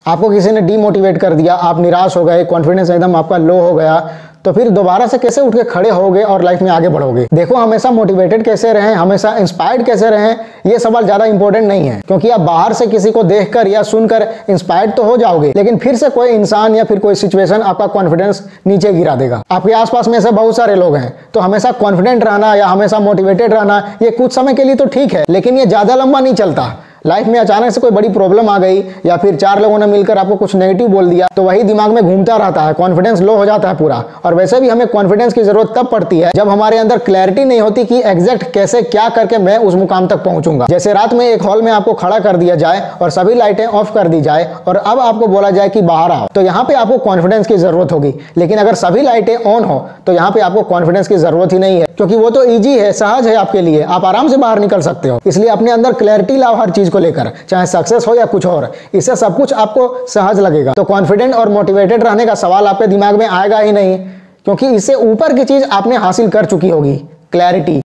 आपको किसी ने डीमोटिवेट कर दिया, आप निराश हो गए, कॉन्फिडेंस एकदम आपका लो हो गया, तो फिर दोबारा से कैसे उठ के खड़े होगे और लाइफ में आगे बढ़ोगे। देखो, हमेशा मोटिवेटेड कैसे रहें, हमेशा इंस्पायर्ड कैसे रहें, ये सवाल ज्यादा इंपॉर्टेंट नहीं है, क्योंकि आप बाहर से किसी को देखकर या सुनकर इंस्पायर्ड तो हो जाओगे, लेकिन फिर से कोई इंसान या फिर कोई सिचुएशन आपका कॉन्फिडेंस नीचे गिरा देगा। आपके आसपास में ऐसे बहुत सारे लोग हैं, तो हमेशा कॉन्फिडेंट रहना या हमेशा मोटिवेटेड रहना ये कुछ समय के लिए तो ठीक है, लेकिन ये ज्यादा लंबा नहीं चलता। लाइफ में अचानक से कोई बड़ी प्रॉब्लम आ गई या फिर चार लोगों ने मिलकर आपको कुछ नेगेटिव बोल दिया, तो वही दिमाग में घूमता रहता है, कॉन्फिडेंस लो हो जाता है पूरा। और वैसे भी हमें कॉन्फिडेंस की जरूरत तब पड़ती है जब हमारे अंदर क्लैरिटी नहीं होती कि एग्जैक्ट कैसे क्या करके मैं उस मुकाम तक पहुंचूंगा। जैसे रात में एक हॉल में आपको खड़ा कर दिया जाए और सभी लाइटें ऑफ कर दी जाए और अब आपको बोला जाए कि बाहर आओ, तो यहाँ पे आपको कॉन्फिडेंस की जरूरत होगी। लेकिन अगर सभी लाइटें ऑन हो तो यहाँ पे आपको कॉन्फिडेंस की जरूरत ही नहीं है, क्योंकि वो तो ईजी है, सहज है आपके लिए, आप आराम से बाहर निकल सकते हो। इसलिए अपने अंदर क्लैरिटी लाओ हर चीज को लेकर, चाहे सक्सेस हो या कुछ और, इससे सब कुछ आपको सहज लगेगा। तो कॉन्फिडेंट और मोटिवेटेड रहने का सवाल आपके दिमाग में आएगा ही नहीं, क्योंकि इससे ऊपर की चीज आपने हासिल कर चुकी होगी, क्लैरिटी।